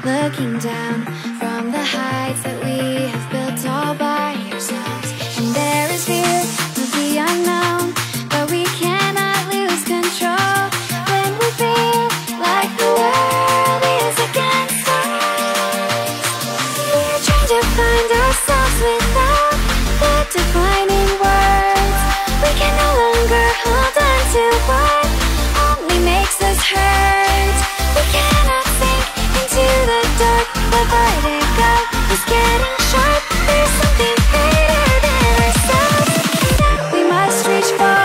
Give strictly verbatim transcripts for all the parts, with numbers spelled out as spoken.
looking down from the heights that we have built all by ourselves. And there is fear of the unknown, but we cannot lose control when we feel like the world is against us. We're trying to find ourselves without the defining words. We can no longer hold on to what only makes us hurt. We cannot sink into the dark. The vertigo is getting sharp. There's something greater than ourselves that we must reach for.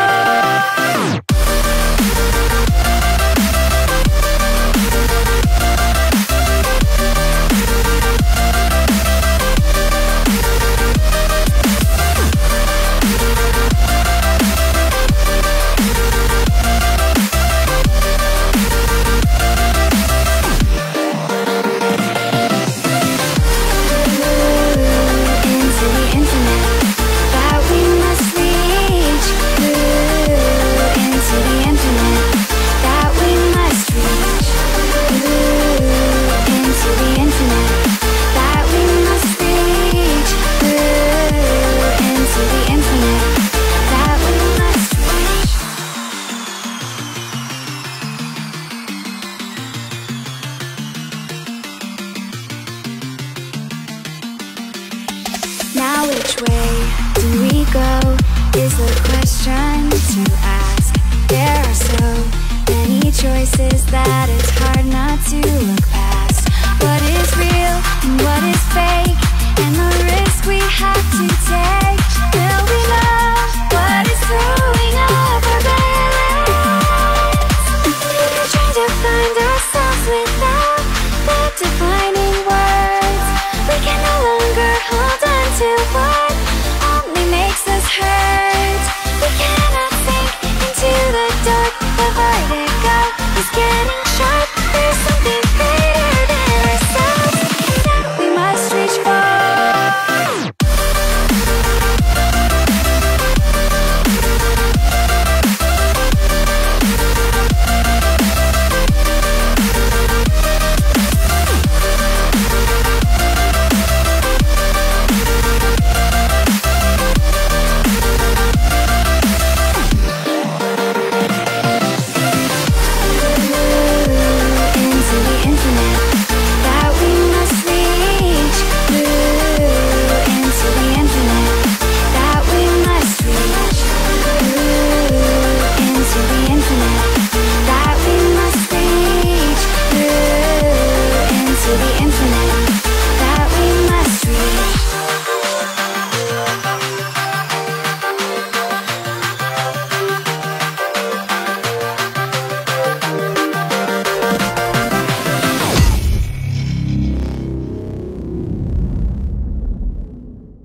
Now which way do we go is the question to ask. There are so many choices that it's hard not to look past. What is real and what is fake, and the risk we have to take. Will we know what is throwing off our balance? We're trying to find ourselves without the defining words. We can no longer hold on to what only makes us hurt. We cannot sink into the dark. The vertigo is getting sharp. There's something greater than ourselves that we must reach for.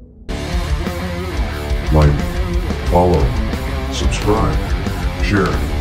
Like, follow, subscribe, share.